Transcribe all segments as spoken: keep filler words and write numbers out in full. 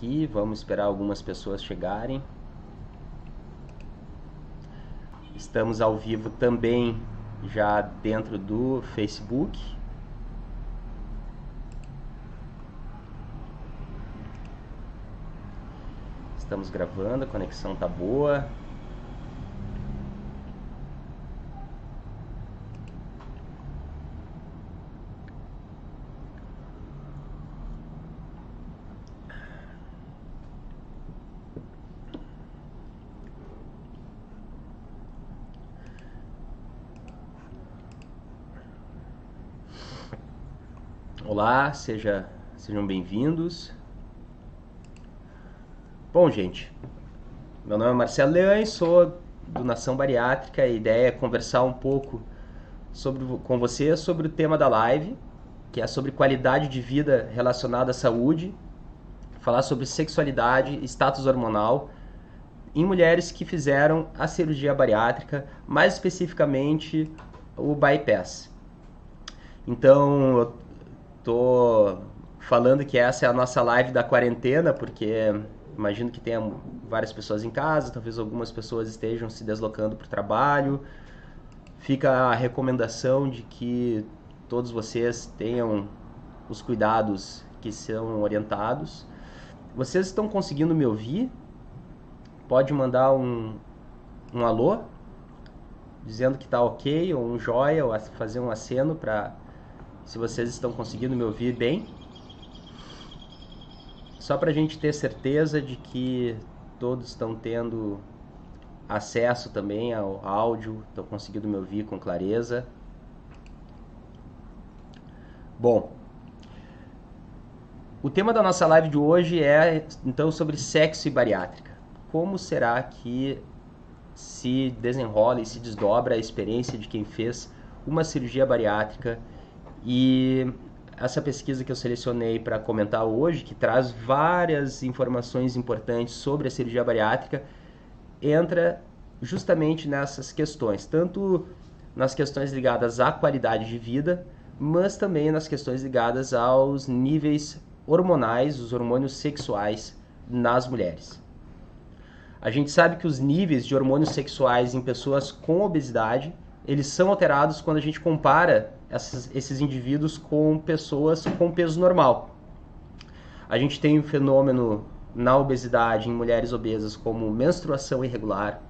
aqui, vamos esperar algumas pessoas chegarem. Estamos ao vivo também já dentro do Facebook. Estamos gravando, a conexão tá boa. Olá, seja, sejam bem-vindos. Bom, gente, meu nome é Marcelo Leães, sou do Nação Bariátrica. A ideia é conversar um pouco sobre, com você sobre o tema da live, que é sobre qualidade de vida relacionada à saúde, falar sobre sexualidade e status hormonal em mulheres que fizeram a cirurgia bariátrica, mais especificamente o bypass. Então, eu tô falando que essa é a nossa live da quarentena, porque imagino que tenha várias pessoas em casa, talvez algumas pessoas estejam se deslocando para o trabalho. Fica a recomendação de que todos vocês tenham os cuidados que são orientados. Vocês estão conseguindo me ouvir? Pode mandar um, um alô, dizendo que está ok, ou um joia, ou fazer um aceno para se vocês estão conseguindo me ouvir bem. Só para a gente ter certeza de que todos estão tendo acesso também ao áudio, estão conseguindo me ouvir com clareza. Bom, o tema da nossa live de hoje é então sobre sexo e bariátrica. Como será que se desenrola e se desdobra a experiência de quem fez uma cirurgia bariátrica? E essa pesquisa que eu selecionei para comentar hoje, que traz várias informações importantes sobre a cirurgia bariátrica, entra justamente nessas questões, tanto nas questões ligadas à qualidade de vida, mas também nas questões ligadas aos níveis hormonais, os hormônios sexuais nas mulheres. A gente sabe que os níveis de hormônios sexuais em pessoas com obesidade, eles são alterados quando a gente compara essas, esses indivíduos com pessoas com peso normal. A gente tem um fenômeno na obesidade em mulheres obesas como menstruação irregular.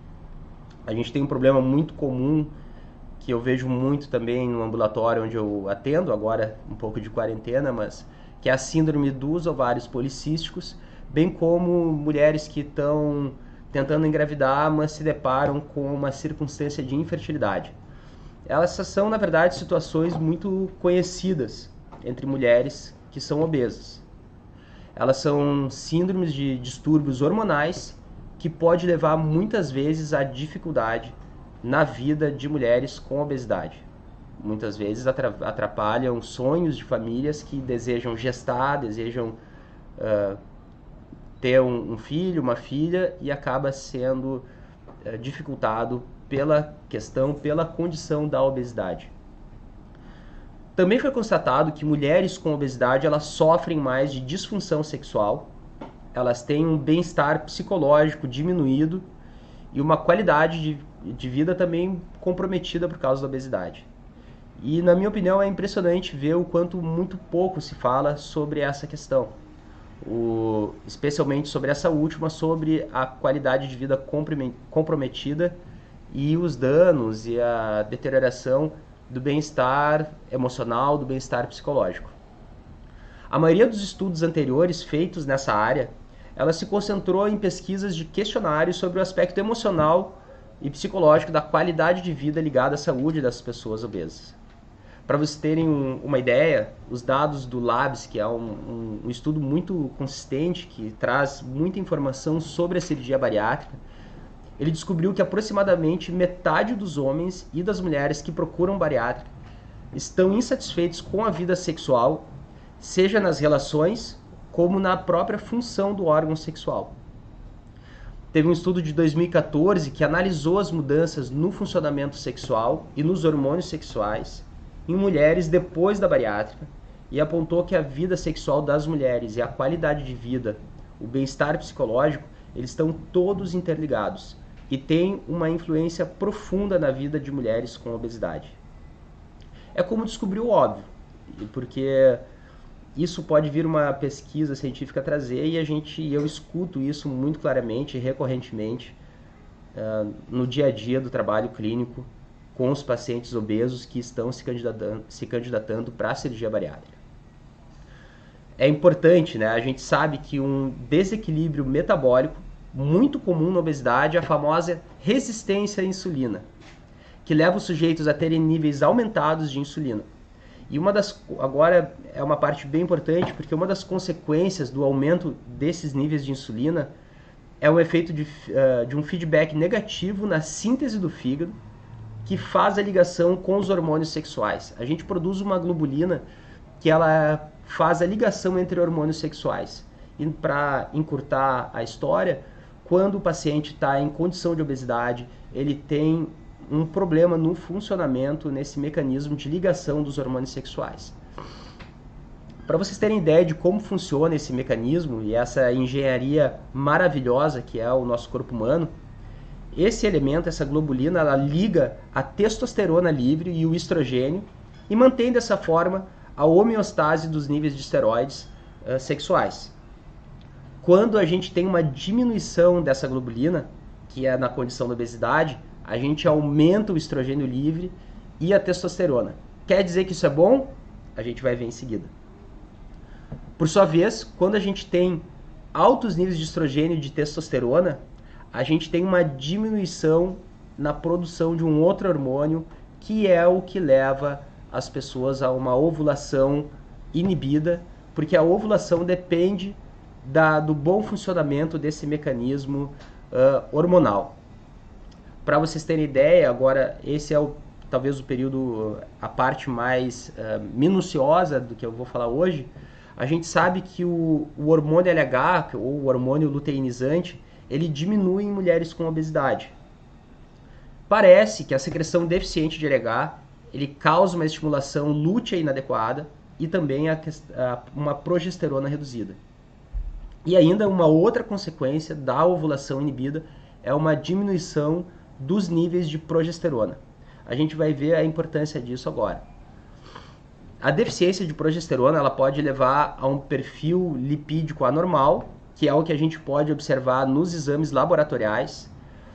A gente tem um problema muito comum que eu vejo muito também no ambulatório onde eu atendo, agora um pouco de quarentena, mas que é a síndrome dos ovários policísticos, bem como mulheres que estão tentando engravidar, mas se deparam com uma circunstância de infertilidade. Essas são, na verdade, situações muito conhecidas entre mulheres que são obesas. Elas são síndromes de distúrbios hormonais que pode levar muitas vezes à dificuldade na vida de mulheres com obesidade. Muitas vezes atrapalham sonhos de famílias que desejam gestar, desejam uh, ter um, um filho, uma filha, e acaba sendo uh, dificultado pela questão, pela condição da obesidade. Também foi constatado que mulheres com obesidade elas sofrem mais de disfunção sexual, elas têm um bem-estar psicológico diminuído e uma qualidade de, de vida também comprometida por causa da obesidade. E, na minha opinião, é impressionante ver o quanto muito pouco se fala sobre essa questão, o, especialmente sobre essa última, sobre a qualidade de vida comprometida e os danos e a deterioração do bem-estar emocional, do bem-estar psicológico. A maioria dos estudos anteriores feitos nessa área, ela se concentrou em pesquisas de questionários sobre o aspecto emocional e psicológico da qualidade de vida ligada à saúde das pessoas obesas. Para vocês terem um, uma ideia, os dados do Labs, que é um, um, um estudo muito consistente, que traz muita informação sobre a cirurgia bariátrica, ele descobriu que aproximadamente metade dos homens e das mulheres que procuram bariátrica estão insatisfeitos com a vida sexual, seja nas relações como na própria função do órgão sexual. Teve um estudo de dois mil e quatorze que analisou as mudanças no funcionamento sexual e nos hormônios sexuais em mulheres depois da bariátrica e apontou que a vida sexual das mulheres e a qualidade de vida o bem-estar psicológico, eles estão todos interligados e têm uma influência profunda na vida de mulheres com obesidade. É como descobrir o óbvio, porque isso pode vir uma pesquisa científica trazer e a gente, eu escuto isso muito claramente, recorrentemente, uh, no dia a dia do trabalho clínico com os pacientes obesos que estão se candidatando, se candidatando para a cirurgia bariátrica. É importante, né? A gente sabe que um desequilíbrio metabólico muito comum na obesidade é a famosa resistência à insulina, que leva os sujeitos a terem níveis aumentados de insulina. E uma das, agora é uma parte bem importante, porque uma das consequências do aumento desses níveis de insulina é o efeito de, uh, de um feedback negativo na síntese do fígado, que faz a ligação com os hormônios sexuais. A gente produz uma globulina que ela faz a ligação entre hormônios sexuais. E para encurtar a história, quando o paciente está em condição de obesidade, ele tem um problema no funcionamento, nesse mecanismo de ligação dos hormônios sexuais. Para vocês terem ideia de como funciona esse mecanismo e essa engenharia maravilhosa que é o nosso corpo humano, esse elemento, essa globulina, ela liga a testosterona livre e o estrogênio e mantém dessa forma a homeostase dos níveis de esteroides uh, sexuais. Quando a gente tem uma diminuição dessa globulina, que é na condição da obesidade, a gente aumenta o estrogênio livre e a testosterona. Quer dizer que isso é bom? A gente vai ver em seguida. Por sua vez, quando a gente tem altos níveis de estrogênio e de testosterona, a gente tem uma diminuição na produção de um outro hormônio, que é o que leva as pessoas a uma ovulação inibida, porque a ovulação depende da, do bom funcionamento desse mecanismo uh, hormonal. Para vocês terem ideia, agora esse é o, talvez o período, a parte mais uh, minuciosa do que eu vou falar hoje. A gente sabe que o, o hormônio L H, ou o hormônio luteinizante, ele diminui em mulheres com obesidade. Parece que a secreção deficiente de L H, ele causa uma estimulação lútea inadequada e também a, a, uma progesterona reduzida. E ainda uma outra consequência da ovulação inibida é uma diminuição dos níveis de progesterona. A gente vai ver a importância disso agora. A deficiência de progesterona ela pode levar a um perfil lipídico anormal, que é o que a gente pode observar nos exames laboratoriais.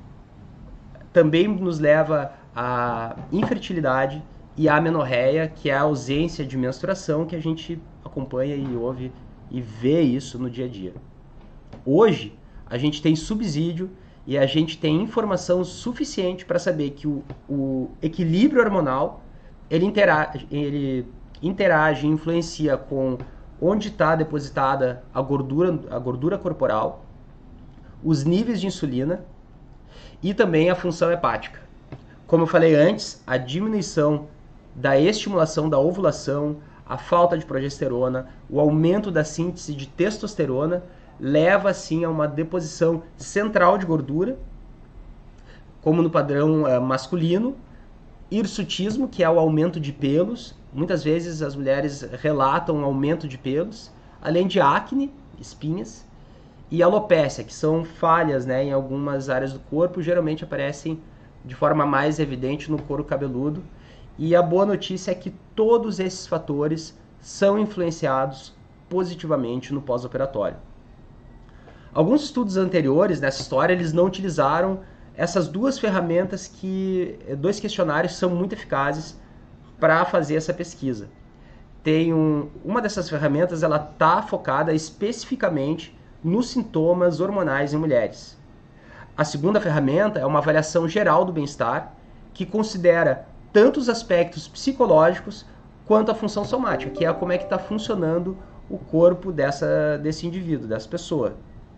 Também nos leva à infertilidade e à amenorreia, que é a ausência de menstruação, que a gente acompanha e ouve e vê isso no dia a dia. Hoje, a gente tem subsídio e a gente tem informação suficiente para saber que o, o equilíbrio hormonal ele interage, ele interage e influencia com onde está depositada a gordura, a gordura corporal, os níveis de insulina e também a função hepática. Como eu falei antes, a diminuição da estimulação da ovulação, a falta de progesterona, o aumento da síntese de testosterona leva assim a uma deposição central de gordura, como no padrão uh, masculino, hirsutismo, que é o aumento de pelos. Muitas vezes as mulheres relatam um aumento de pelos, além de acne, espinhas, e alopécia, que são falhas, né, em algumas áreas do corpo, geralmente aparecem de forma mais evidente no couro cabeludo. E a boa notícia é que todos esses fatores são influenciados positivamente no pós-operatório. Alguns estudos anteriores nessa história, eles não utilizaram essas duas ferramentas que, dois questionários são muito eficazes para fazer essa pesquisa. Tem um, uma dessas ferramentas, ela está focada especificamente nos sintomas hormonais em mulheres. A segunda ferramenta é uma avaliação geral do bem-estar, que considera tanto os aspectos psicológicos quanto a função somática, que é como é que está funcionando o corpo dessa, desse indivíduo, dessa pessoa.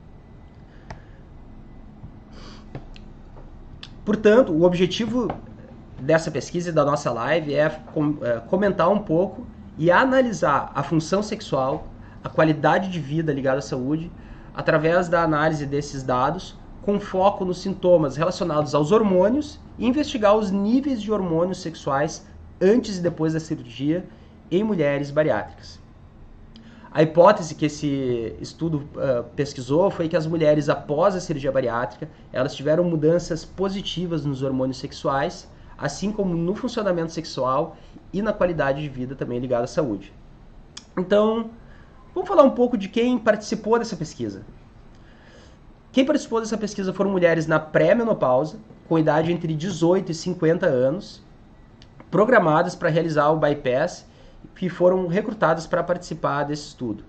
Portanto, o objetivo dessa pesquisa e da nossa live é comentar um pouco e analisar a função sexual, a qualidade de vida ligada à saúde, através da análise desses dados, com foco nos sintomas relacionados aos hormônios e investigar os níveis de hormônios sexuais antes e depois da cirurgia em mulheres bariátricas. A hipótese que esse estudo uh, pesquisou foi que as mulheres, após a cirurgia bariátrica, elas tiveram mudanças positivas nos hormônios sexuais, assim como no funcionamento sexual e na qualidade de vida também ligada à saúde. Então, vamos falar um pouco de quem participou dessa pesquisa. Quem participou dessa pesquisa foram mulheres na pré-menopausa, com idade entre dezoito e cinquenta anos, programadas para realizar o bypass, que foram recrutadas para participar desse estudo.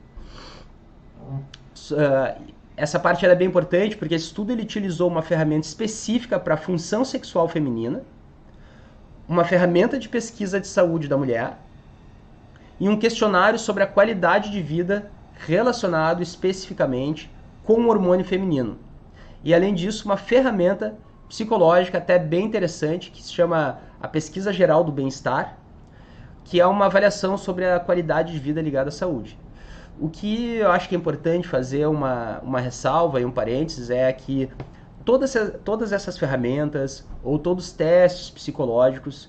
Uh, essa parte é bem importante porque esse estudo ele utilizou uma ferramenta específica para a função sexual feminina, uma ferramenta de pesquisa de saúde da mulher e um questionário sobre a qualidade de vida relacionado especificamente com o hormônio feminino. E além disso, uma ferramenta psicológica até bem interessante que se chama a Pesquisa Geral do Bem-Estar, que é uma avaliação sobre a qualidade de vida ligada à saúde. O que eu acho que é importante fazer uma, uma ressalva e um parênteses é que todas, todas essas ferramentas ou todos os testes psicológicos,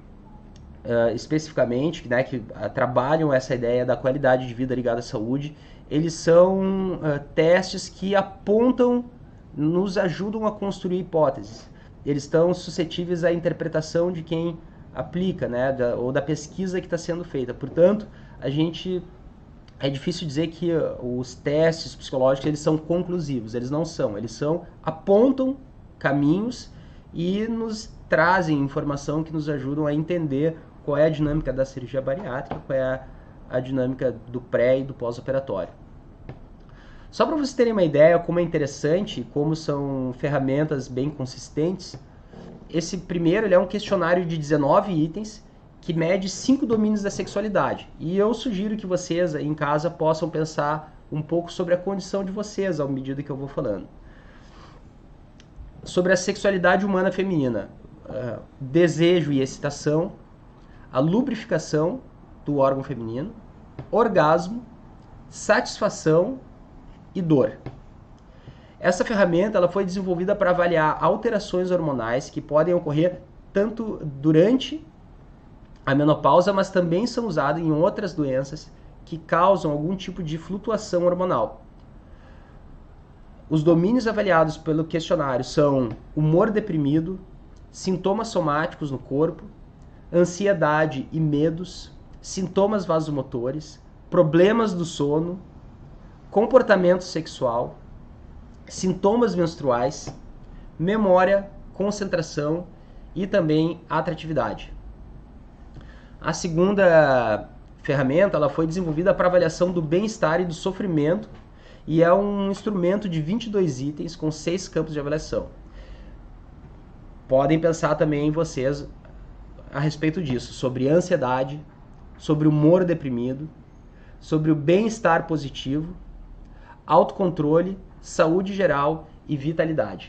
uh, especificamente, né, que uh, trabalham essa ideia da qualidade de vida ligada à saúde, eles são uh, testes que apontam, nos ajudam a construir hipóteses. Eles estão suscetíveis à interpretação de quem aplica, né, da, ou da pesquisa que está sendo feita. Portanto, a gente é difícil dizer que os testes psicológicos eles são conclusivos. Eles não são. Eles são apontam caminhos e nos trazem informação que nos ajudam a entender qual é a dinâmica da cirurgia bariátrica, qual é a, a dinâmica do pré e do pós-operatório. Só para vocês terem uma ideia como é interessante, como são ferramentas bem consistentes, esse primeiro ele é um questionário de dezenove itens que mede cinco domínios da sexualidade. E eu sugiro que vocês em casa possam pensar um pouco sobre a condição de vocês à medida que eu vou falando. Sobre a sexualidade humana feminina, uh, desejo e excitação, a lubrificação do órgão feminino, orgasmo, satisfação e dor. Essa ferramenta ela foi desenvolvida para avaliar alterações hormonais que podem ocorrer tanto durante a menopausa, mas também são usadas em outras doenças que causam algum tipo de flutuação hormonal. Os domínios avaliados pelo questionário são humor deprimido, sintomas somáticos no corpo, ansiedade e medos, sintomas vasomotores, problemas do sono, comportamento sexual, sintomas menstruais, memória, concentração e também atratividade. A segunda ferramenta ela foi desenvolvida para avaliação do bem-estar e do sofrimento e é um instrumento de vinte e dois itens com seis campos de avaliação. Podem pensar também vocês a respeito disso, sobre ansiedade, sobre humor deprimido, sobre o bem-estar positivo, autocontrole, saúde geral e vitalidade.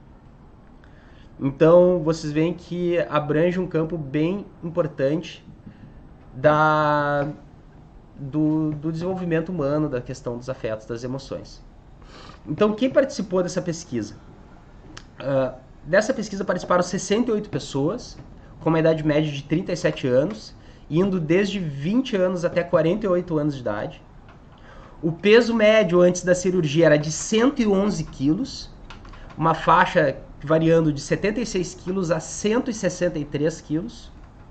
Então, vocês veem que abrange um campo bem importante da, do, do desenvolvimento humano, da questão dos afetos, das emoções. Então, quem participou dessa pesquisa? Uh, dessa pesquisa participaram sessenta e oito pessoas, com uma idade média de trinta e sete anos, indo desde vinte anos até quarenta e oito anos de idade. O peso médio antes da cirurgia era de cento e onze quilos, uma faixa variando de setenta e seis quilos a cento e sessenta e três quilos.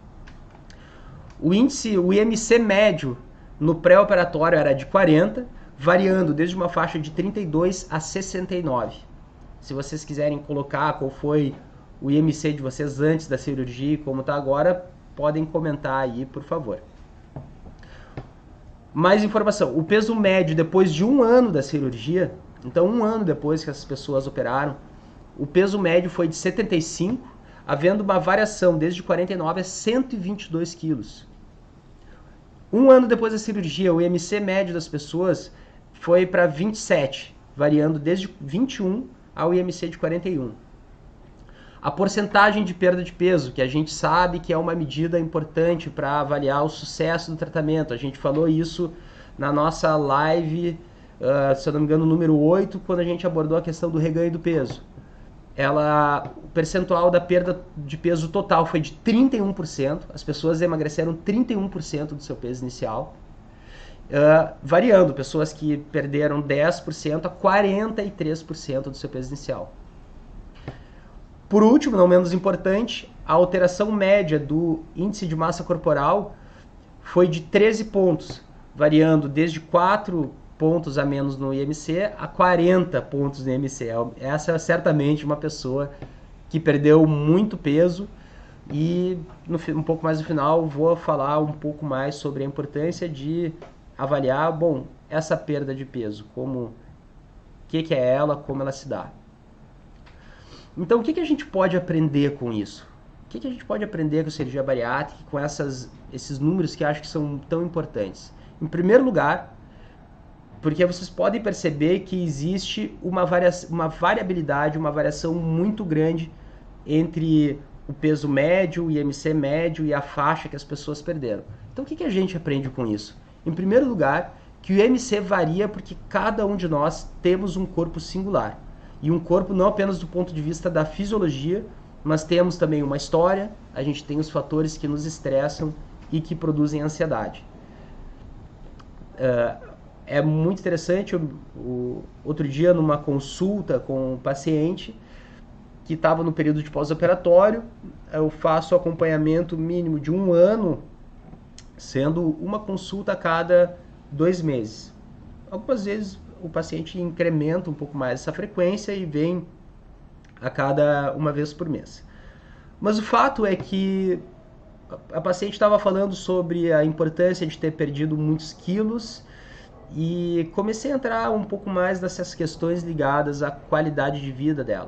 O índice, o I M C médio no pré-operatório era de quarenta, variando desde uma faixa de trinta e dois a sessenta e nove. Se vocês quiserem colocar qual foi o I M C de vocês antes da cirurgia e como está agora, podem comentar aí, por favor. Mais informação, o peso médio depois de um ano da cirurgia, então um ano depois que essas pessoas operaram, o peso médio foi de setenta e cinco, havendo uma variação desde quarenta e nove a cento e vinte e dois quilos. Um ano depois da cirurgia, o I M C médio das pessoas foi para vinte e sete, variando desde vinte e um ao I M C de quarenta e um. A porcentagem de perda de peso, que a gente sabe que é uma medida importante para avaliar o sucesso do tratamento. A gente falou isso na nossa live, uh, se eu não me engano, número oito, quando a gente abordou a questão do reganho do peso. Ela, o percentual da perda de peso total foi de trinta e um por cento. As pessoas emagreceram trinta e um por cento do seu peso inicial. uh, variando, pessoas que perderam dez por cento a quarenta e três por cento do seu peso inicial. Por último, não menos importante, a alteração média do índice de massa corporal foi de treze pontos, variando desde quatro pontos a menos no I M C a quarenta pontos no I M C. Essa é certamente uma pessoa que perdeu muito peso, e no, um pouco mais no final vou falar um pouco mais sobre a importância de avaliar, bom, essa perda de peso, como, o que, que é ela, como ela se dá. Então, o que, que a gente pode aprender com isso? O que, que a gente pode aprender com a cirurgia bariátrica, com essas, esses números que eu acho que são tão importantes? Em primeiro lugar, porque vocês podem perceber que existe uma, varia uma variabilidade, uma variação muito grande entre o peso médio, o I M C médio e a faixa que as pessoas perderam. Então, o que, que a gente aprende com isso? Em primeiro lugar, que o I M C varia porque cada um de nós temos um corpo singular. E um corpo não apenas do ponto de vista da fisiologia, mas temos também uma história, a gente tem os fatores que nos estressam e que produzem ansiedade. Uh, é muito interessante, o, o, outro dia numa consulta com um paciente que estava no período de pós-operatório, eu faço acompanhamento mínimo de um ano, sendo uma consulta a cada dois meses. Algumas vezes o paciente incrementa um pouco mais essa frequência e vem a cada uma vez por mês. Mas o fato é que a paciente estava falando sobre a importância de ter perdido muitos quilos e comecei a entrar um pouco mais nessas questões ligadas à qualidade de vida dela.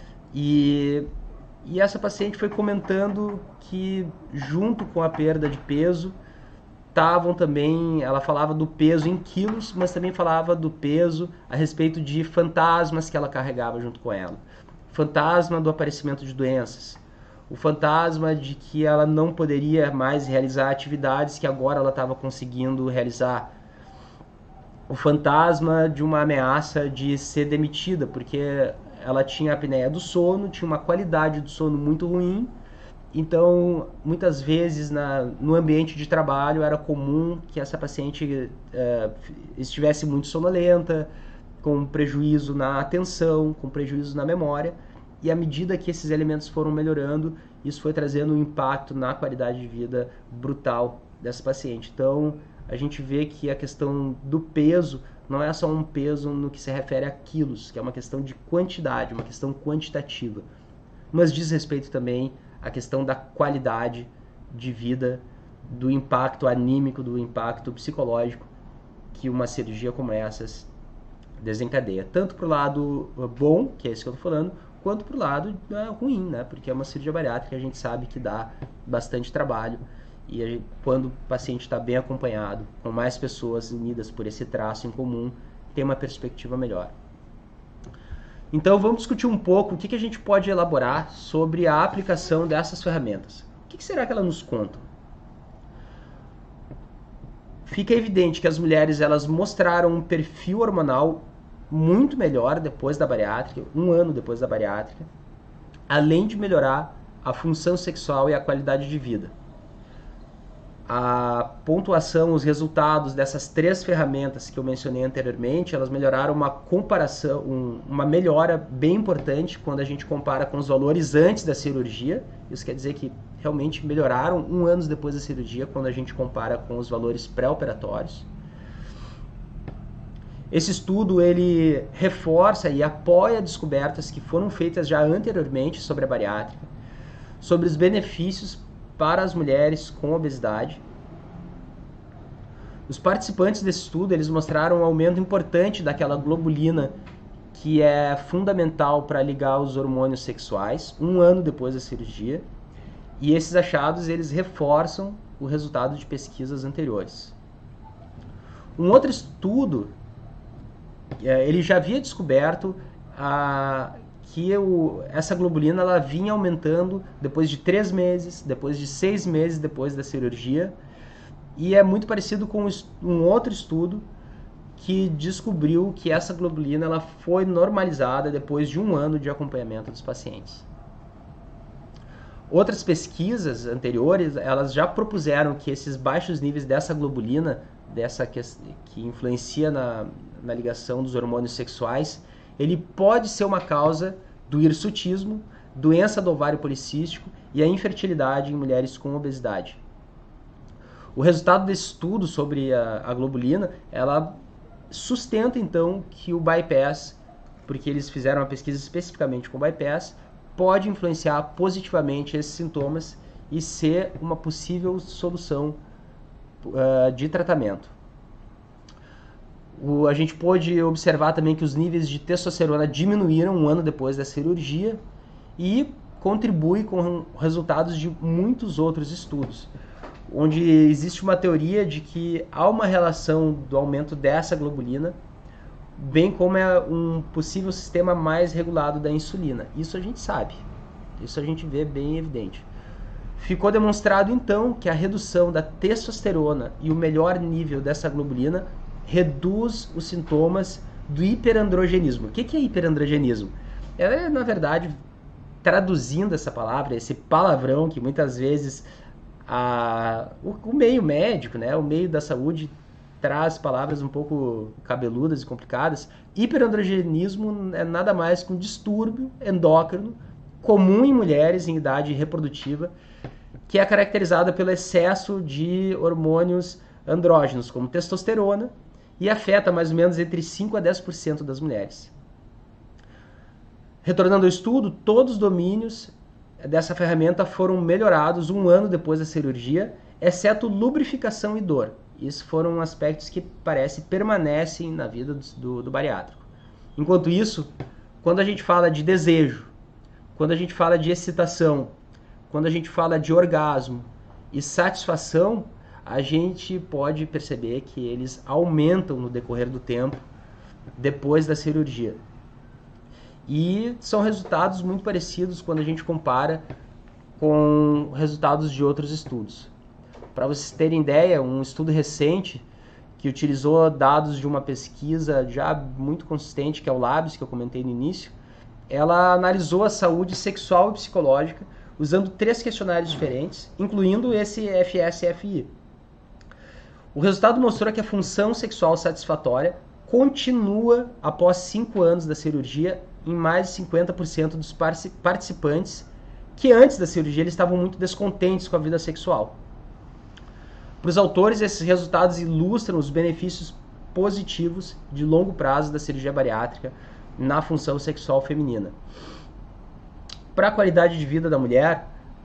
E, e essa paciente foi comentando que junto com a perda de peso, estavam também, ela falava do peso em quilos, mas também falava do peso a respeito de fantasmas que ela carregava junto com ela. Fantasma do aparecimento de doenças. O fantasma de que ela não poderia mais realizar atividades que agora ela estava conseguindo realizar. O fantasma de uma ameaça de ser demitida, porque ela tinha a apneia do sono, tinha uma qualidade do sono muito ruim. Então, muitas vezes na, no ambiente de trabalho era comum que essa paciente uh, estivesse muito sonolenta, com prejuízo na atenção, com prejuízo na memória. E à medida que esses elementos foram melhorando, isso foi trazendo um impacto na qualidade de vida brutal dessa paciente. Então, a gente vê que a questão do peso não é só um peso no que se refere a quilos, que é uma questão de quantidade, uma questão quantitativa, mas diz respeito também a questão da qualidade de vida, do impacto anímico, do impacto psicológico que uma cirurgia como essas desencadeia. Tanto para o lado bom, que é isso que eu estou falando, quanto para o lado uh, ruim, né? Porque é uma cirurgia bariátrica, a gente sabe que dá bastante trabalho e a gente, quando o paciente está bem acompanhado, com mais pessoas unidas por esse traço em comum, tem uma perspectiva melhor. Então vamos discutir um pouco o que, que a gente pode elaborar sobre a aplicação dessas ferramentas. O que, que será que elas nos contam? Fica evidente que as mulheres elas mostraram um perfil hormonal muito melhor depois da bariátrica, um ano depois da bariátrica, além de melhorar a função sexual e a qualidade de vida. A pontuação, os resultados dessas três ferramentas que eu mencionei anteriormente, elas melhoraram uma comparação, um, uma melhora bem importante quando a gente compara com os valores antes da cirurgia. Isso quer dizer que realmente melhoraram um ano depois da cirurgia quando a gente compara com os valores pré-operatórios. Esse estudo ele reforça e apoia descobertas que foram feitas já anteriormente sobre a bariátrica, sobre os benefícios para as mulheres com obesidade. Os participantes desse estudo eles mostraram um aumento importante daquela globulina que é fundamental para ligar os hormônios sexuais, um ano depois da cirurgia. E esses achados eles reforçam o resultado de pesquisas anteriores. Um outro estudo, ele já havia descoberto a, que o, essa globulina ela vinha aumentando depois de três meses, depois de seis meses depois da cirurgia, e é muito parecido com um outro estudo que descobriu que essa globulina ela foi normalizada depois de um ano de acompanhamento dos pacientes. Outras pesquisas anteriores, elas já propuseram que esses baixos níveis dessa globulina dessa que, que influencia na, na ligação dos hormônios sexuais, ele pode ser uma causa do hirsutismo, doença do ovário policístico e a infertilidade em mulheres com obesidade. O resultado desse estudo sobre a, a globulina, ela sustenta então que o bypass, porque eles fizeram uma pesquisa especificamente com bypass, pode influenciar positivamente esses sintomas e ser uma possível solução uh, de tratamento. O, a gente pôde observar também que os níveis de testosterona diminuíram um ano depois da cirurgia e contribui com resultados de muitos outros estudos, onde existe uma teoria de que há uma relação do aumento dessa globulina, bem como é um possível sistema mais regulado da insulina. Isso a gente sabe, isso a gente vê bem evidente. Ficou demonstrado então que a redução da testosterona e o melhor nível dessa globulina reduz os sintomas do hiperandrogenismo. O que é hiperandrogenismo? É, na verdade, traduzindo essa palavra, esse palavrão que muitas vezes a, o, o meio médico, né, o meio da saúde traz palavras um pouco cabeludas e complicadas. Hiperandrogenismo é nada mais que um distúrbio endócrino comum em mulheres em idade reprodutiva, que é caracterizada pelo excesso de hormônios andrógenos, como testosterona, e afeta mais ou menos entre cinco a dez por cento das mulheres. Retornando ao estudo, todos os domínios dessa ferramenta foram melhorados um ano depois da cirurgia, exceto lubrificação e dor. Esses foram aspectos que parece permanecem na vida do, do, do bariátrico. Enquanto isso, quando a gente fala de desejo, quando a gente fala de excitação, quando a gente fala de orgasmo e satisfação, a gente pode perceber que eles aumentam no decorrer do tempo depois da cirurgia. E são resultados muito parecidos quando a gente compara com resultados de outros estudos. Para vocês terem ideia, um estudo recente que utilizou dados de uma pesquisa já muito consistente, que é o LABS, que eu comentei no início, ela analisou a saúde sexual e psicológica usando três questionários diferentes, incluindo esse F S F I. O resultado mostrou que a função sexual satisfatória continua após cinco anos da cirurgia em mais de cinquenta por cento dos participantes que antes da cirurgia eles estavam muito descontentes com a vida sexual. Para os autores, esses resultados ilustram os benefícios positivos de longo prazo da cirurgia bariátrica na função sexual feminina. Para a qualidade de vida da mulher,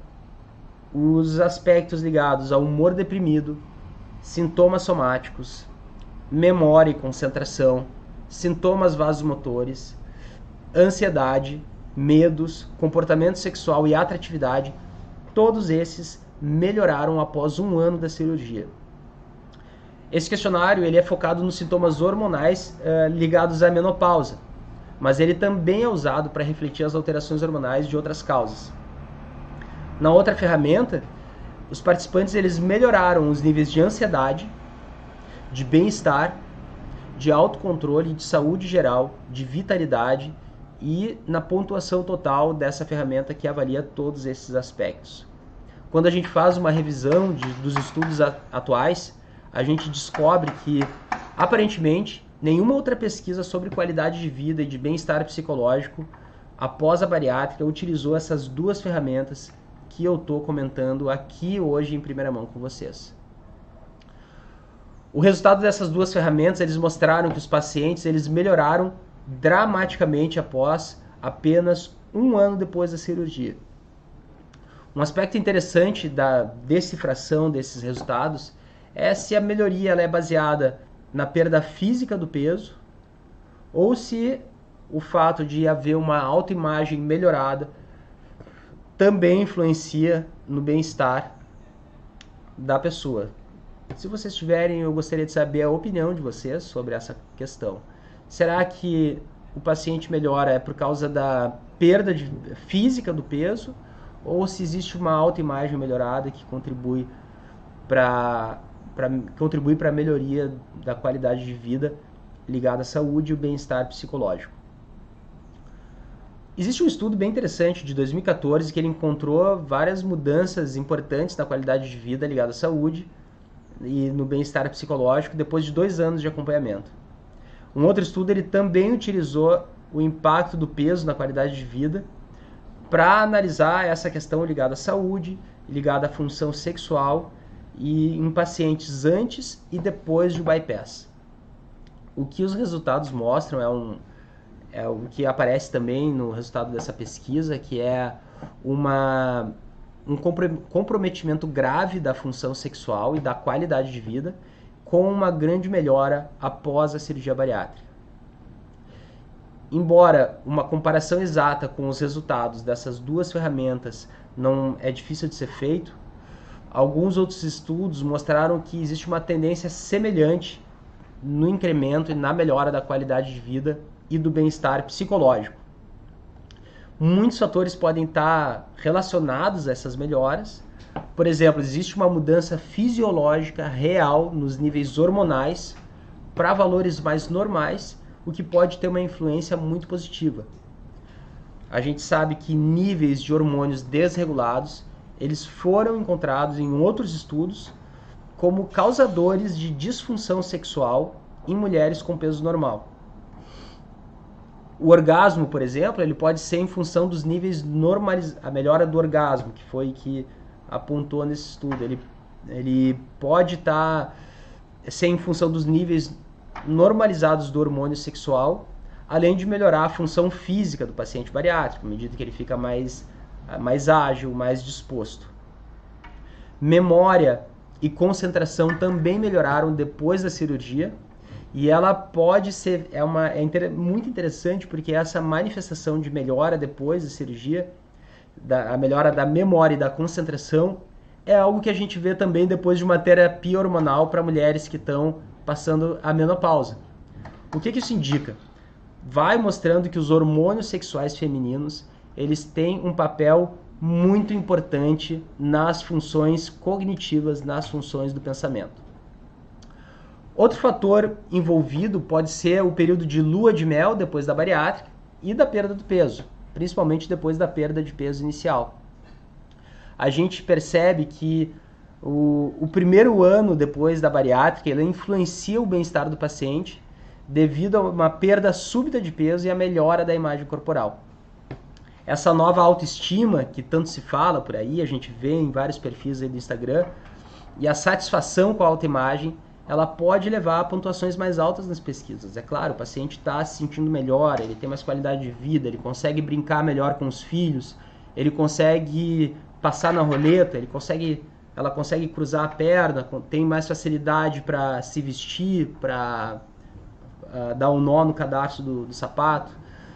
os aspectos ligados ao humor deprimido, sintomas somáticos, memória e concentração, sintomas vasomotores, ansiedade, medos, comportamento sexual e atratividade, todos esses melhoraram após um ano da cirurgia. Esse questionário ele é focado nos sintomas hormonais uh, ligados à menopausa, mas ele também é usado para refletir as alterações hormonais de outras causas. Na outra ferramenta, os participantes eles melhoraram os níveis de ansiedade, de bem-estar, de autocontrole, de saúde geral, de vitalidade e na pontuação total dessa ferramenta que avalia todos esses aspectos. Quando a gente faz uma revisão de, dos estudos a, atuais, a gente descobre que, aparentemente, nenhuma outra pesquisa sobre qualidade de vida e de bem-estar psicológico após a bariátrica utilizou essas duas ferramentas que eu estou comentando aqui hoje em primeira mão com vocês. O resultado dessas duas ferramentas, eles mostraram que os pacientes eles melhoraram dramaticamente após apenas um ano depois da cirurgia. Um aspecto interessante da decifração desses resultados é se a melhoria ela é baseada na perda física do peso ou se o fato de haver uma autoimagem melhorada também influencia no bem-estar da pessoa. Se vocês tiverem, eu gostaria de saber a opinião de vocês sobre essa questão. Será que o paciente melhora é por causa da perda de, física do peso ou se existe uma autoimagem melhorada que contribui para contribui para a melhoria da qualidade de vida ligada à saúde e o bem-estar psicológico? Existe um estudo bem interessante de dois mil e quatorze que ele encontrou várias mudanças importantes na qualidade de vida ligada à saúde e no bem-estar psicológico depois de dois anos de acompanhamento. Um outro estudo ele também utilizou o impacto do peso na qualidade de vida para analisar essa questão ligada à saúde, ligada à função sexual e em pacientes antes e depois do bypass. O que os resultados mostram é, um, é o que aparece também no resultado dessa pesquisa, que é uma, um comprometimento grave da função sexual e da qualidade de vida, com uma grande melhora após a cirurgia bariátrica. Embora uma comparação exata com os resultados dessas duas ferramentas não é difícil de ser feito, alguns outros estudos mostraram que existe uma tendência semelhante no incremento e na melhora da qualidade de vida e do bem-estar psicológico. Muitos fatores podem estar relacionados a essas melhoras. Por exemplo, existe uma mudança fisiológica real nos níveis hormonais para valores mais normais, o que pode ter uma influência muito positiva. A gente sabe que níveis de hormônios desregulados, eles foram encontrados em outros estudos como causadores de disfunção sexual em mulheres com peso normal. O orgasmo, por exemplo, ele pode ser em função dos níveis normais, a melhora do orgasmo, que foi que apontou nesse estudo. Ele, ele pode estar tá, ser em função dos níveis normalizados do hormônio sexual, além de melhorar a função física do paciente bariátrico, à medida que ele fica mais, mais ágil, mais disposto. Memória e concentração também melhoraram depois da cirurgia, e ela pode ser, é, uma, é inter, muito interessante porque essa manifestação de melhora depois da cirurgia, da, a melhora da memória e da concentração, é algo que a gente vê também depois de uma terapia hormonal para mulheres que estão passando a menopausa. O que, que isso indica? Vai mostrando que os hormônios sexuais femininos, eles têm um papel muito importante nas funções cognitivas, nas funções do pensamento. Outro fator envolvido pode ser o período de lua de mel depois da bariátrica e da perda do peso, principalmente depois da perda de peso inicial. A gente percebe que o, o primeiro ano depois da bariátrica ele influencia o bem-estar do paciente devido a uma perda súbita de peso e a melhora da imagem corporal. Essa nova autoestima que tanto se fala por aí, a gente vê em vários perfis aí do Instagram, e a satisfação com a autoimagem, ela pode levar a pontuações mais altas nas pesquisas. É claro, o paciente está se sentindo melhor, ele tem mais qualidade de vida, ele consegue brincar melhor com os filhos, ele consegue passar na roleta, ele consegue, ela consegue cruzar a perna, tem mais facilidade para se vestir, para uh, dar um nó no cadarço do, do sapato.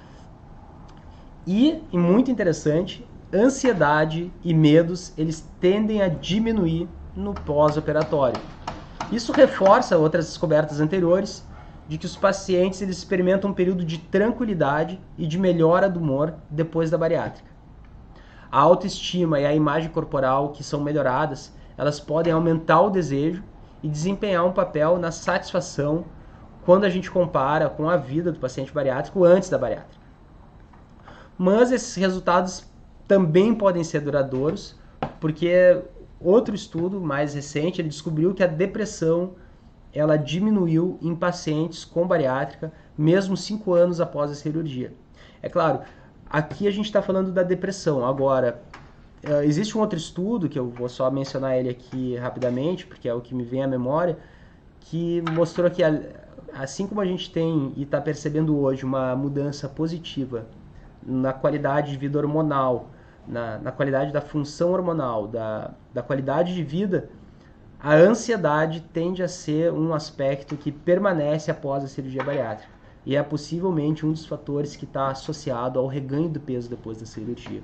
E, e muito interessante, ansiedade e medos, eles tendem a diminuir no pós-operatório. Isso reforça outras descobertas anteriores de que os pacientes eles experimentam um período de tranquilidade e de melhora do humor depois da bariátrica. A autoestima e a imagem corporal que são melhoradas, elas podem aumentar o desejo e desempenhar um papel na satisfação quando a gente compara com a vida do paciente bariátrico antes da bariátrica. Mas esses resultados também podem ser duradouros, porque outro estudo mais recente ele descobriu que a depressão ela diminuiu em pacientes com bariátrica, mesmo cinco anos após a cirurgia. É claro, aqui a gente está falando da depressão. Agora, existe um outro estudo, que eu vou só mencionar ele aqui rapidamente, porque é o que me vem à memória, que mostrou que assim como a gente tem e está percebendo hoje uma mudança positiva na qualidade de vida hormonal, na, na qualidade da função hormonal, da, da qualidade de vida, a ansiedade tende a ser um aspecto que permanece após a cirurgia bariátrica. E é possivelmente um dos fatores que está associado ao reganho do peso depois da cirurgia.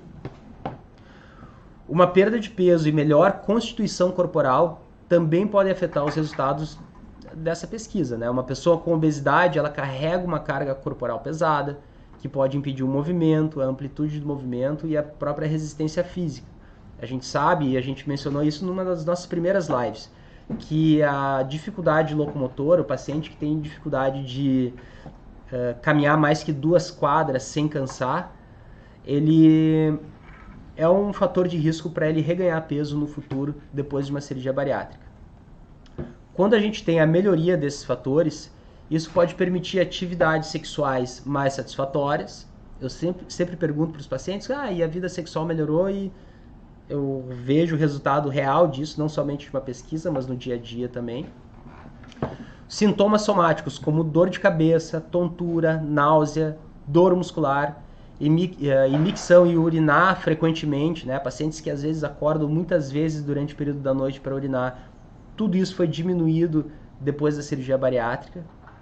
Uma perda de peso e melhor constituição corporal também pode afetar os resultados dessa pesquisa, né? Uma pessoa com obesidade, ela carrega uma carga corporal pesada, que pode impedir o movimento, a amplitude do movimento e a própria resistência física. A gente sabe, e a gente mencionou isso numa das nossas primeiras lives, que a dificuldade locomotora, o paciente que tem dificuldade de uh, caminhar mais que duas quadras sem cansar, ele é um fator de risco para ele reganhar peso no futuro depois de uma cirurgia bariátrica. Quando a gente tem a melhoria desses fatores, isso pode permitir atividades sexuais mais satisfatórias. Eu sempre, sempre pergunto para os pacientes, ah, e a vida sexual melhorou? E eu vejo o resultado real disso, não somente de uma pesquisa, mas no dia a dia também. Sintomas somáticos, como dor de cabeça, tontura, náusea, dor muscular, imicção e urinar frequentemente, né? Pacientes que às vezes acordam muitas vezes durante o período da noite para urinar, tudo isso foi diminuído depois da cirurgia bariátrica.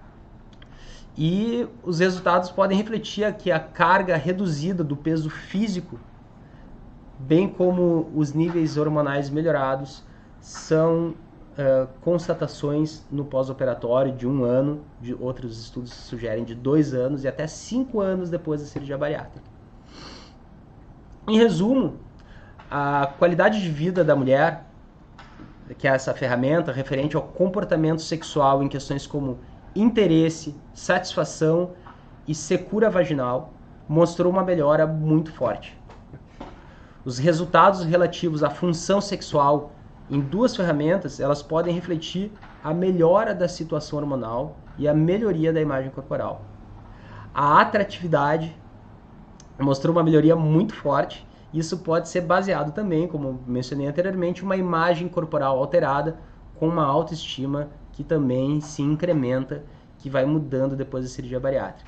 E os resultados podem refletir que a carga reduzida do peso físico, bem como os níveis hormonais melhorados, são Uh, constatações no pós-operatório de um ano, de outros estudos sugerem de dois anos e até cinco anos depois da cirurgia bariátrica. Em resumo, a qualidade de vida da mulher, que é essa ferramenta referente ao comportamento sexual em questões como interesse, satisfação e secura vaginal, mostrou uma melhora muito forte. Os resultados relativos à função sexual em duas ferramentas, elas podem refletir a melhora da situação hormonal e a melhoria da imagem corporal. A atratividade mostrou uma melhoria muito forte. Isso pode ser baseado também, como mencionei anteriormente, uma imagem corporal alterada com uma autoestima que também se incrementa, que vai mudando depois da cirurgia bariátrica.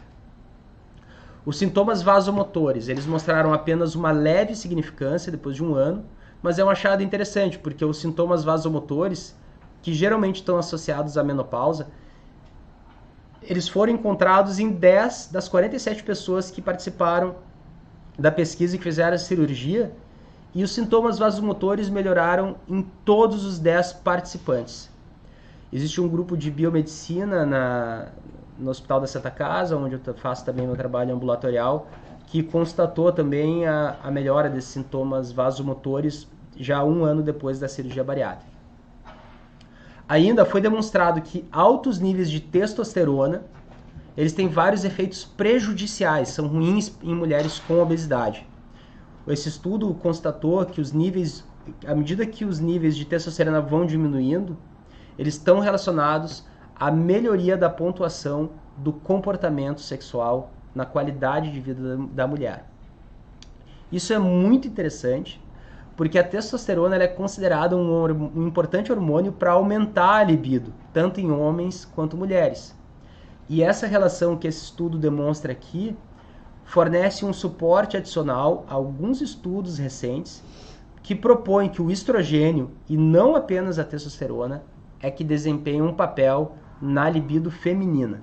Os sintomas vasomotores, eles mostraram apenas uma leve significância depois de um ano, mas é um achado interessante, porque os sintomas vasomotores, que geralmente estão associados à menopausa, eles foram encontrados em dez das quarenta e sete pessoas que participaram da pesquisa e que fizeram a cirurgia, e os sintomas vasomotores melhoraram em todos os dez participantes. Existe um grupo de biomedicina na, no Hospital da Santa Casa, onde eu faço também meu trabalho ambulatorial, que constatou também a, a melhora desses sintomas vasomotores já um ano depois da cirurgia bariátrica. Ainda foi demonstrado que altos níveis de testosterona, eles têm vários efeitos prejudiciais, são ruins em mulheres com obesidade. Esse estudo constatou que os níveis, à medida que os níveis de testosterona vão diminuindo, eles estão relacionados à melhoria da pontuação do comportamento sexual na qualidade de vida da mulher. Isso é muito interessante, porque a testosterona ela é considerada um, um importante hormônio para aumentar a libido, tanto em homens quanto mulheres. E essa relação que esse estudo demonstra aqui fornece um suporte adicional a alguns estudos recentes que propõem que o estrogênio, e não apenas a testosterona, é que desempenha um papel na libido feminina.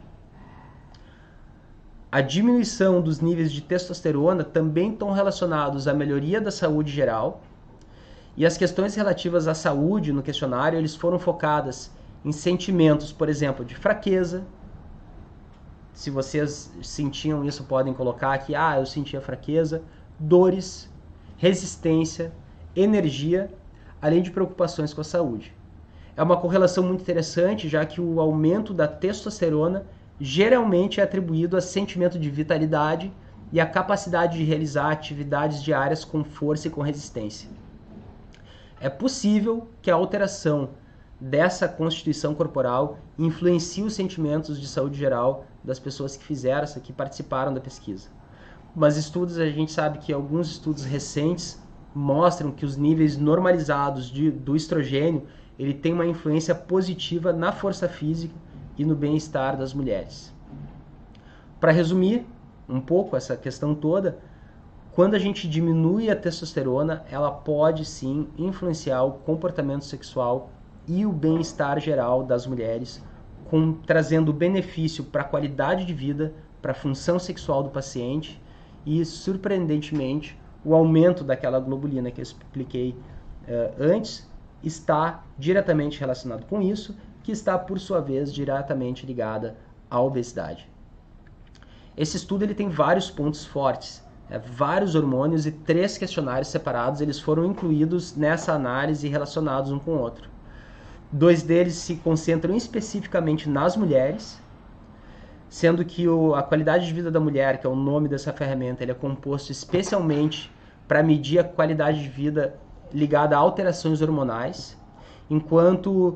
A diminuição dos níveis de testosterona também estão relacionados à melhoria da saúde geral, e as questões relativas à saúde no questionário eles foram focadas em sentimentos, por exemplo, de fraqueza. Se vocês sentiam isso, podem colocar aqui, ah, eu sentia fraqueza, dores, resistência, energia, além de preocupações com a saúde. É uma correlação muito interessante, já que o aumento da testosterona geralmente é atribuído a sentimento de vitalidade e a capacidade de realizar atividades diárias com força e com resistência. É possível que a alteração dessa constituição corporal influencie os sentimentos de saúde geral das pessoas que fizeram essa, que participaram da pesquisa. Mas estudos, a gente sabe que alguns estudos recentes mostram que os níveis normalizados de, do estrogênio ele tem uma influência positiva na força física e no bem-estar das mulheres. Para resumir um pouco essa questão toda, quando a gente diminui a testosterona, ela pode sim influenciar o comportamento sexual e o bem-estar geral das mulheres, com, trazendo benefício para a qualidade de vida, para a função sexual do paciente e, surpreendentemente, o aumento daquela globulina que eu expliquei uh, antes está diretamente relacionado com isso, que está, por sua vez, diretamente ligada à obesidade. Esse estudo ele tem vários pontos fortes, é, vários hormônios e três questionários separados eles foram incluídos nessa análise relacionados um com o outro. Dois deles se concentram especificamente nas mulheres, sendo que o, a qualidade de vida da mulher, que é o nome dessa ferramenta, ele é composto especialmente para medir a qualidade de vida ligada a alterações hormonais, enquanto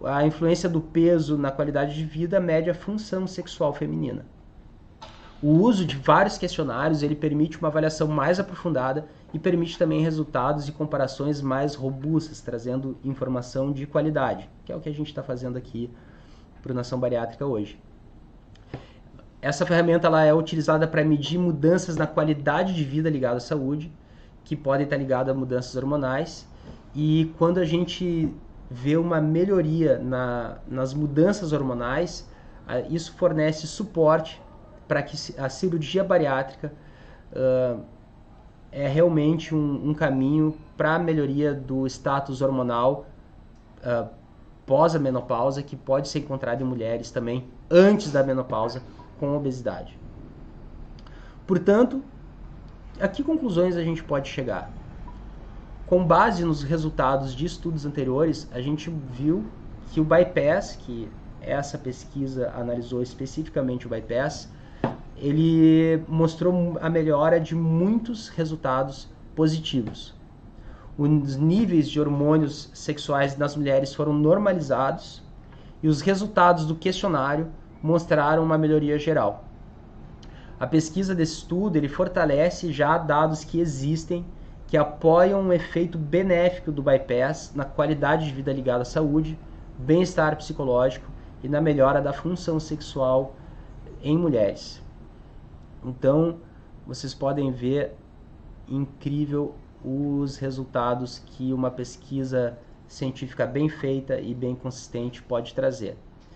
a influência do peso na qualidade de vida mede a função sexual feminina. O uso de vários questionários ele permite uma avaliação mais aprofundada e permite também resultados e comparações mais robustas, trazendo informação de qualidade, que é o que a gente está fazendo aqui para o Nação Bariátrica hoje. Essa ferramenta ela é utilizada para medir mudanças na qualidade de vida ligada à saúde, que podem estar ligadas a mudanças hormonais, e quando a gente vê uma melhoria na, nas mudanças hormonais, isso fornece suporte para que a cirurgia bariátrica uh, é realmente um, um caminho para a melhoria do status hormonal uh, pós a menopausa, que pode ser encontrado em mulheres também antes da menopausa com obesidade. Portanto, a que conclusões a gente pode chegar? Com base nos resultados de estudos anteriores, a gente viu que o bypass, que essa pesquisa analisou especificamente o bypass, ele mostrou a melhora de muitos resultados positivos. Os níveis de hormônios sexuais nas mulheres foram normalizados e os resultados do questionário mostraram uma melhoria geral. A pesquisa desse estudo ele fortalece já dados que existem que apoiam um efeito benéfico do bypass na qualidade de vida ligada à saúde, bem-estar psicológico e na melhora da função sexual em mulheres. Então, vocês podem ver incrível os resultados que uma pesquisa científica bem feita e bem consistente pode trazer.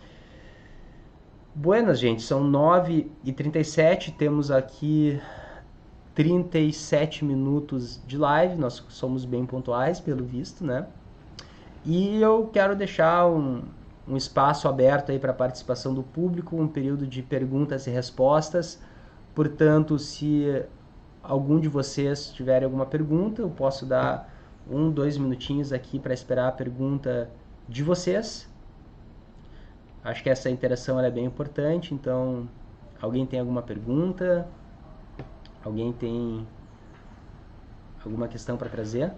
Buenas, gente, são nove e trinta e sete, temos aqui trinta e sete minutos de live, nós somos bem pontuais, pelo visto, né? E eu quero deixar um, um espaço aberto aí para a participação do público, um período de perguntas e respostas. Portanto, se algum de vocês tiver alguma pergunta, eu posso dar um, dois minutinhos aqui para esperar a pergunta de vocês. Acho que essa interação ela é bem importante, então, alguém tem alguma pergunta? Alguém tem alguma questão para trazer?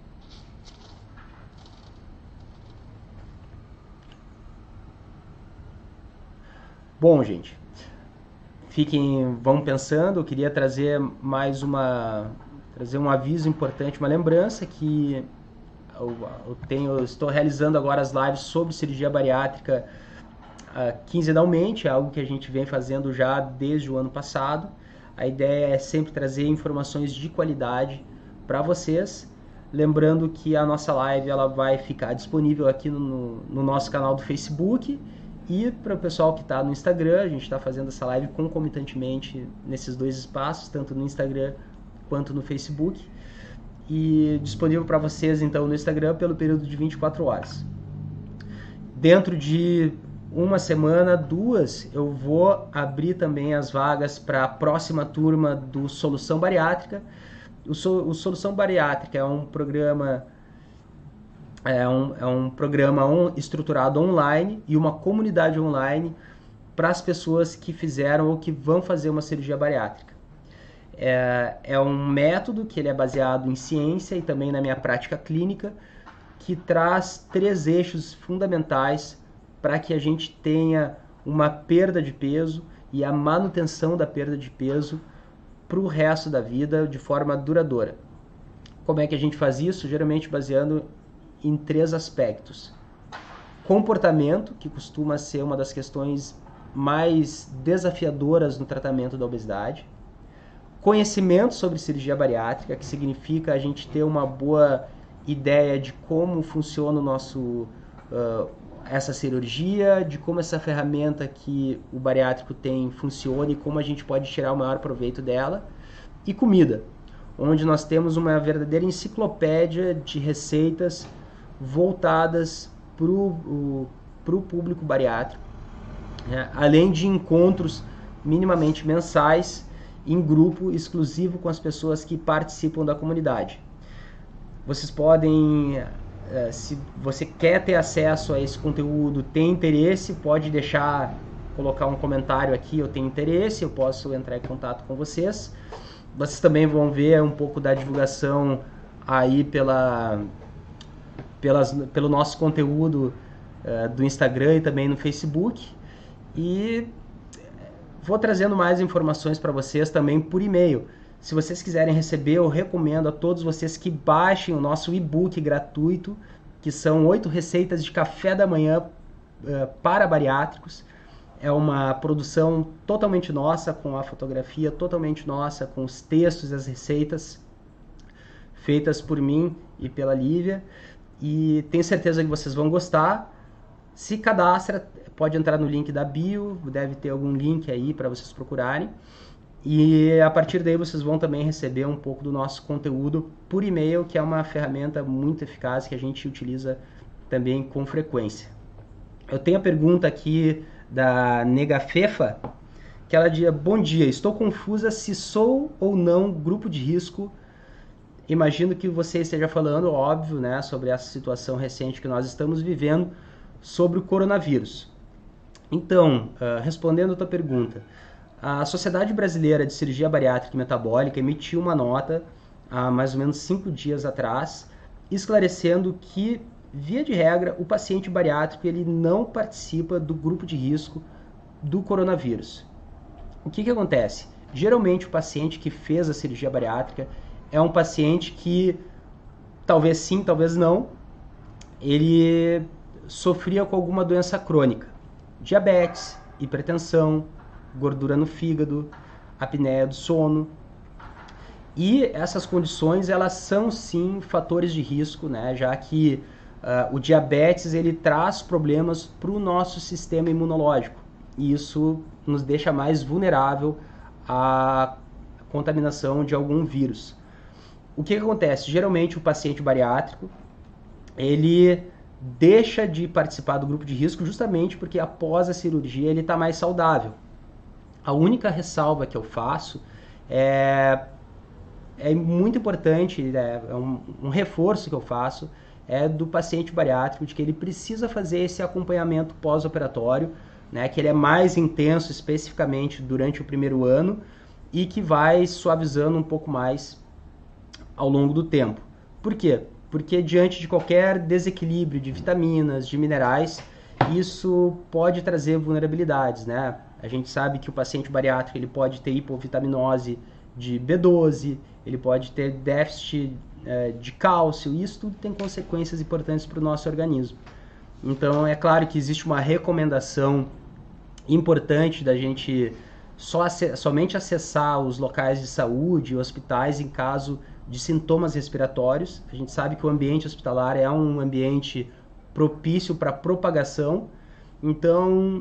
Bom, gente, fiquem, vão pensando. Eu queria trazer mais uma, trazer um aviso importante, uma lembrança que eu, eu tenho, eu estou realizando agora as lives sobre cirurgia bariátrica uh, quinzenalmente, é algo que a gente vem fazendo já desde o ano passado. A ideia é sempre trazer informações de qualidade para vocês. Lembrando que a nossa live ela vai ficar disponível aqui no, no nosso canal do Facebook e para o pessoal que está no Instagram. A gente está fazendo essa live concomitantemente nesses dois espaços, tanto no Instagram quanto no Facebook. E disponível para vocês então no Instagram pelo período de vinte e quatro horas. Dentro de uma semana, duas, eu vou abrir também as vagas para a próxima turma do Solução Bariátrica. O, so, o Solução Bariátrica é um programa, é um, é um programa on, estruturado online e uma comunidade online para as pessoas que fizeram ou que vão fazer uma cirurgia bariátrica. É, é um método que ele é baseado em ciência e também na minha prática clínica, que traz três eixos fundamentais para que a gente tenha uma perda de peso e a manutenção da perda de peso para o resto da vida de forma duradoura. Como é que a gente faz isso? Geralmente baseando em três aspectos. Comportamento, que costuma ser uma das questões mais desafiadoras no tratamento da obesidade. Conhecimento sobre cirurgia bariátrica, que significa a gente ter uma boa ideia de como funciona o nosso... Uh, essa cirurgia, de como essa ferramenta que o bariátrico tem funciona e como a gente pode tirar o maior proveito dela. E comida, onde nós temos uma verdadeira enciclopédia de receitas voltadas para o público bariátrico, né? Além de encontros minimamente mensais em grupo exclusivo com as pessoas que participam da comunidade. Vocês podem... Uh, se você quer ter acesso a esse conteúdo, tem interesse, pode deixar, colocar um comentário aqui, eu tenho interesse, eu posso entrar em contato com vocês. Vocês também vão ver um pouco da divulgação aí pela, pelas, pelo nosso conteúdo uh, do Instagram e também no Facebook. E vou trazendo mais informações para vocês também por e-mail. Se vocês quiserem receber, eu recomendo a todos vocês que baixem o nosso e-book gratuito, que são oito receitas de café da manhã uh, para bariátricos. É uma produção totalmente nossa, com a fotografia totalmente nossa, com os textos e as receitas feitas por mim e pela Lívia. E tenho certeza que vocês vão gostar. Se cadastra, pode entrar no link da bio, deve ter algum link aí para vocês procurarem. E a partir daí vocês vão também receber um pouco do nosso conteúdo por e-mail, que é uma ferramenta muito eficaz que a gente utiliza também com frequência. Eu tenho a pergunta aqui da Negafefa, que ela diz: bom dia, estou confusa se sou ou não grupo de risco. Imagino que você esteja falando, óbvio, né, sobre essa situação recente que nós estamos vivendo, sobre o coronavírus. Então, uh, respondendo a tua pergunta, a Sociedade Brasileira de Cirurgia Bariátrica e Metabólica emitiu uma nota há mais ou menos cinco dias atrás, esclarecendo que, via de regra, o paciente bariátrico ele não participa do grupo de risco do coronavírus. O que que acontece? Geralmente o paciente que fez a cirurgia bariátrica é um paciente que, talvez sim, talvez não, ele sofria com alguma doença crônica, diabetes, hipertensão, gordura no fígado, apneia do sono. E essas condições, elas são sim fatores de risco, né? Já que uh, o diabetes ele traz problemas para o nosso sistema imunológico. E isso nos deixa mais vulnerável à contaminação de algum vírus. O que que acontece? Geralmente o paciente bariátrico, ele deixa de participar do grupo de risco justamente porque após a cirurgia ele está mais saudável. A única ressalva que eu faço é, é muito importante, é, é um, um reforço que eu faço, é do paciente bariátrico, de que ele precisa fazer esse acompanhamento pós-operatório, né, que ele é mais intenso especificamente durante o primeiro ano e que vai suavizando um pouco mais ao longo do tempo. Por quê? Porque diante de qualquer desequilíbrio de vitaminas, de minerais, isso pode trazer vulnerabilidades, né? A gente sabe que o paciente bariátrico ele pode ter hipovitaminose de B doze, ele pode ter déficit é, de cálcio, e isso tudo tem consequências importantes para o nosso organismo. Então é claro que existe uma recomendação importante da gente só, somente acessar os locais de saúde, hospitais, em caso de sintomas respiratórios. A gente sabe que o ambiente hospitalar é um ambiente propício para propagação. Então,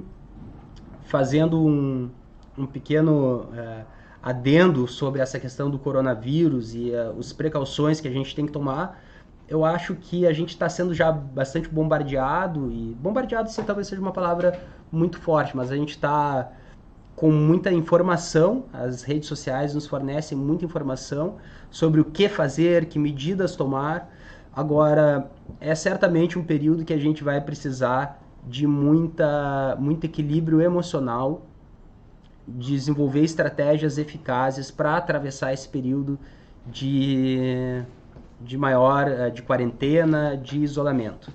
fazendo um, um pequeno uh, adendo sobre essa questão do coronavírus e uh, as precauções que a gente tem que tomar, eu acho que a gente está sendo já bastante bombardeado, e bombardeado sim, talvez seja uma palavra muito forte, mas a gente está com muita informação, as redes sociais nos fornecem muita informação sobre o que fazer, que medidas tomar. Agora, é certamente um período que a gente vai precisar de muita, muito equilíbrio emocional, desenvolver estratégias eficazes para atravessar esse período de, de maior, de quarentena, de isolamento.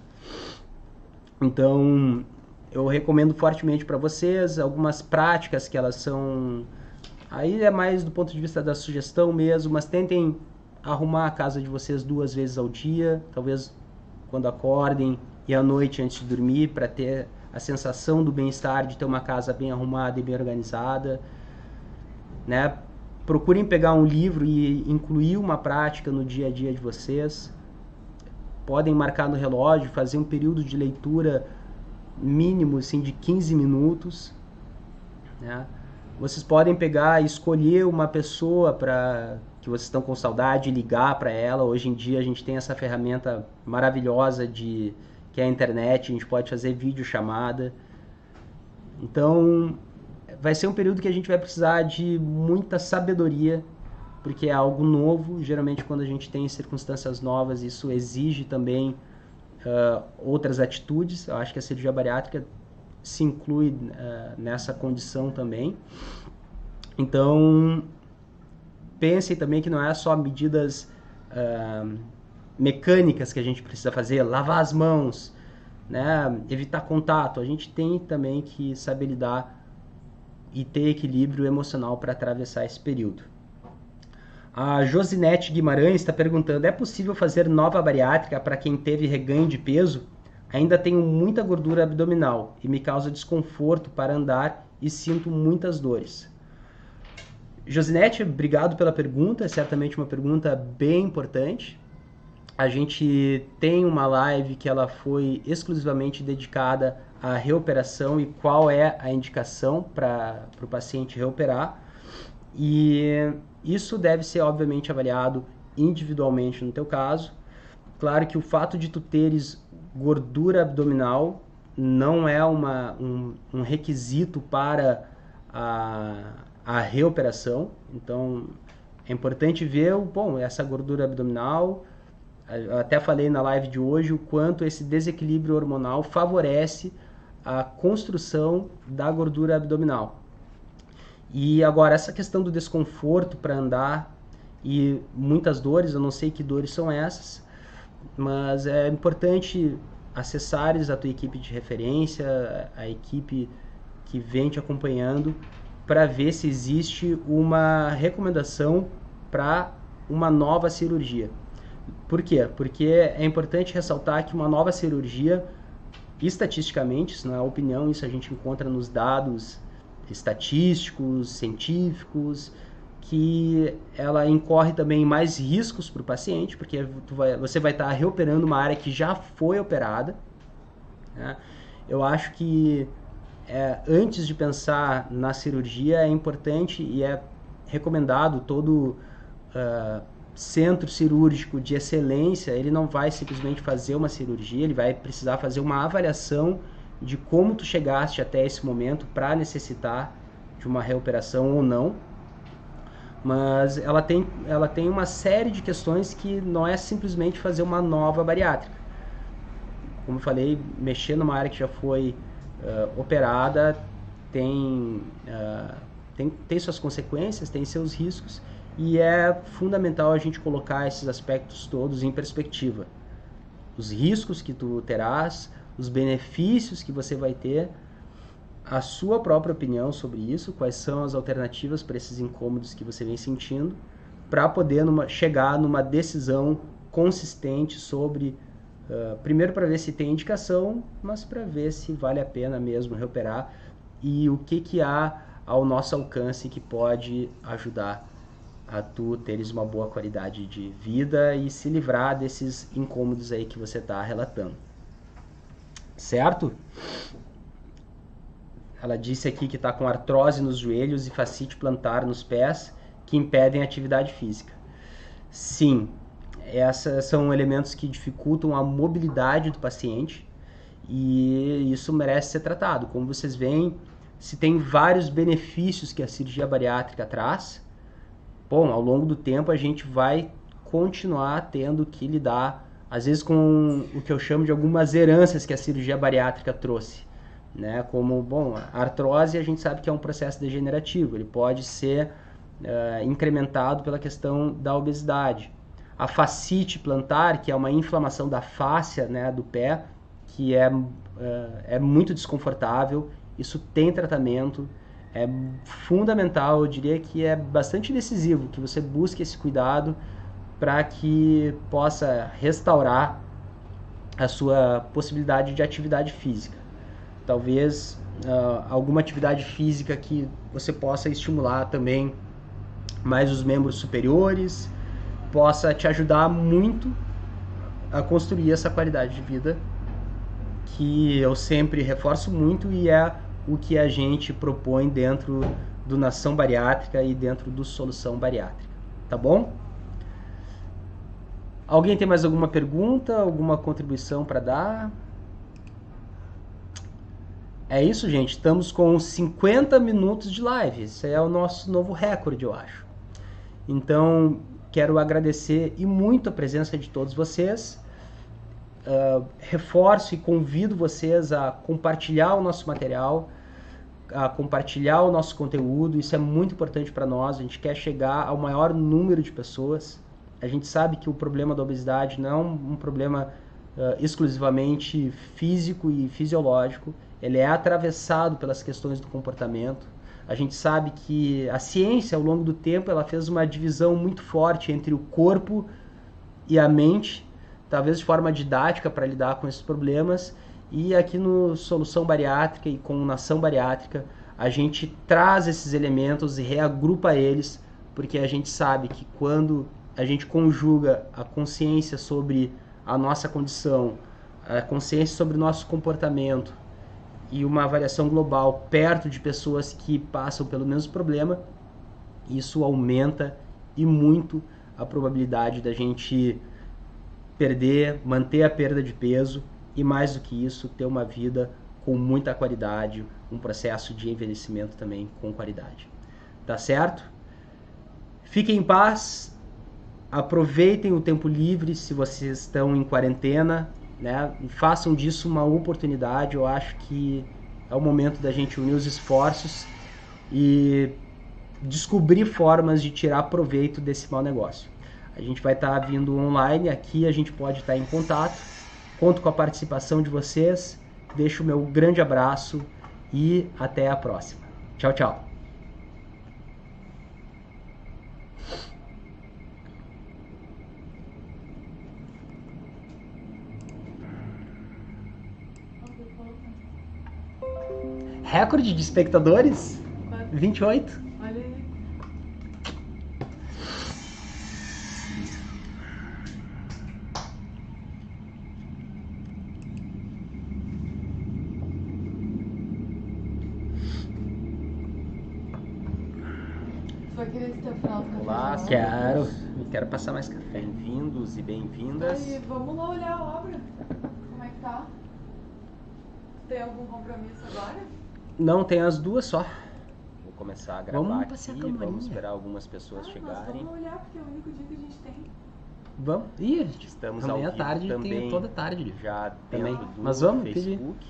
Então, eu recomendo fortemente para vocês algumas práticas que elas são... Aí é mais do ponto de vista da sugestão mesmo, mas tentem arrumar a casa de vocês duas vezes ao dia, talvez quando acordem e à noite antes de dormir, para ter a sensação do bem-estar de ter uma casa bem arrumada e bem organizada, né? Procurem pegar um livro e incluir uma prática no dia a dia de vocês. Podem marcar no relógio, fazer um período de leitura mínimo assim, de quinze minutos, né? Vocês podem pegar e escolher uma pessoa para que vocês estão com saudade e ligar para ela. Hoje em dia a gente tem essa ferramenta maravilhosa de que é a internet, a gente pode fazer videochamada. Então vai ser um período que a gente vai precisar de muita sabedoria, porque é algo novo. Geralmente quando a gente tem circunstâncias novas, isso exige também uh, outras atitudes. Eu acho que a cirurgia bariátrica se inclui uh, nessa condição também. Então, pensem também que não é só medidas uh, mecânicas que a gente precisa fazer, lavar as mãos, né, evitar contato. A gente tem também que saber lidar e ter equilíbrio emocional para atravessar esse período. A Josinete Guimarães está perguntando, é possível fazer nova bariátrica para quem teve reganho de peso? Ainda tenho muita gordura abdominal e me causa desconforto para andar e sinto muitas dores. Josinete, obrigado pela pergunta, é certamente uma pergunta bem importante. A gente tem uma live que ela foi exclusivamente dedicada à reoperação e qual é a indicação para o paciente reoperar. E isso deve ser, obviamente, avaliado individualmente no teu caso. Claro que o fato de tu teres gordura abdominal não é uma, um, um requisito para a, a reoperação. Então, é importante ver, bom, essa gordura abdominal. Eu até falei na live de hoje o quanto esse desequilíbrio hormonal favorece a construção da gordura abdominal. E agora, essa questão do desconforto para andar e muitas dores, eu não sei que dores são essas, mas é importante acessares a tua equipe de referência, a equipe que vem te acompanhando, para ver se existe uma recomendação para uma nova cirurgia. Por quê? Porque é importante ressaltar que uma nova cirurgia, estatisticamente, isso não é opinião, isso a gente encontra nos dados estatísticos, científicos, que ela incorre também mais riscos para o paciente, porque tu vai, você vai estar reoperando uma área que já foi operada, né? Eu acho que é, antes de pensar na cirurgia é importante e é recomendado todo uh, centro cirúrgico de excelência, ele não vai simplesmente fazer uma cirurgia, ele vai precisar fazer uma avaliação de como tu chegaste até esse momento para necessitar de uma reoperação ou não. Mas ela tem, ela tem uma série de questões que não é simplesmente fazer uma nova bariátrica. Como eu falei, mexer numa área que já foi uh, operada tem, uh, tem, tem suas consequências, tem seus riscos, e é fundamental a gente colocar esses aspectos todos em perspectiva. Os riscos que tu terás, os benefícios que você vai ter, a sua própria opinião sobre isso, quais são as alternativas para esses incômodos que você vem sentindo, para poder numa, chegar numa decisão consistente sobre, uh, primeiro para ver se tem indicação, mas para ver se vale a pena mesmo reoperar e o que, que há ao nosso alcance que pode ajudar a tu teres uma boa qualidade de vida e se livrar desses incômodos aí que você está relatando. Certo? Ela disse aqui que está com artrose nos joelhos e fascite plantar nos pés que impedem a atividade física. Sim, esses são elementos que dificultam a mobilidade do paciente e isso merece ser tratado. Como vocês veem, se tem vários benefícios que a cirurgia bariátrica traz, bom, ao longo do tempo a gente vai continuar tendo que lidar, às vezes, com o que eu chamo de algumas heranças que a cirurgia bariátrica trouxe, né? Como, bom, a artrose a gente sabe que é um processo degenerativo, ele pode ser uh, incrementado pela questão da obesidade. A fascite plantar, que é uma inflamação da fáscia, né, do pé, que é, uh, é muito desconfortável, isso tem tratamento. É fundamental, eu diria que é bastante decisivo que você busque esse cuidado para que possa restaurar a sua possibilidade de atividade física. Talvez uh, alguma atividade física que você possa estimular também mais os membros superiores, possa te ajudar muito a construir essa qualidade de vida que eu sempre reforço muito e é o que a gente propõe dentro do Nação Bariátrica e dentro do Solução Bariátrica. Tá bom? Alguém tem mais alguma pergunta, alguma contribuição para dar? É isso, gente. Estamos com cinquenta minutos de live. Esse é o nosso novo recorde, eu acho. Então, quero agradecer e muito a presença de todos vocês. Uh, reforço e convido vocês a compartilhar o nosso material, a compartilhar o nosso conteúdo. Isso é muito importante para nós. A gente quer chegar ao maior número de pessoas. A gente sabe que o problema da obesidade não é um, um problema uh, exclusivamente físico e fisiológico, ele é atravessado pelas questões do comportamento. A gente sabe que a ciência, ao longo do tempo, ela fez uma divisão muito forte entre o corpo e a mente, talvez de forma didática para lidar com esses problemas, e aqui no Solução Bariátrica e com Nação Bariátrica, a gente traz esses elementos e reagrupa eles, porque a gente sabe que quando a gente conjuga a consciência sobre a nossa condição, a consciência sobre o nosso comportamento e uma avaliação global perto de pessoas que passam pelo mesmo problema, isso aumenta e muito a probabilidade da gente perder, manter a perda de peso e, mais do que isso, ter uma vida com muita qualidade, um processo de envelhecimento também com qualidade. Tá certo? Fiquem em paz, aproveitem o tempo livre se vocês estão em quarentena, né? Façam disso uma oportunidade. Eu acho que é o momento da gente unir os esforços e descobrir formas de tirar proveito desse mau negócio. A gente vai estar vindo online, aqui a gente pode estar em contato. Conto com a participação de vocês. Deixo o meu grande abraço e até a próxima. Tchau, tchau. Recorde de espectadores? vinte e oito. Olha aí. Tu vai querer esse teu final do café? Olá, não? quero. Quero passar mais café. Bem-vindos e bem-vindas. Aí, vamos lá olhar a obra. Como é que tá? Tem algum compromisso agora? Não, tem as duas só. Vou começar a gravar Vamos aqui, passear a camarinha. vamos esperar algumas pessoas Ah, chegarem. nós vamos olhar, porque é o único dia que a gente tem. Vamos? Ih, gente, Estamos amanhã ao à vivo tarde também, tem toda tarde livre. já Também. dentro do Mas vamos pedir. Facebook.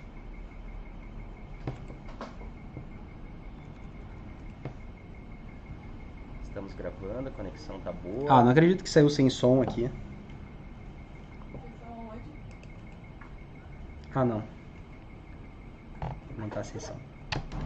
Estamos gravando, a conexão tá boa. Ah, não acredito que saiu sem som aqui. Vocês estão onde? Ah, não. Não tá sem som.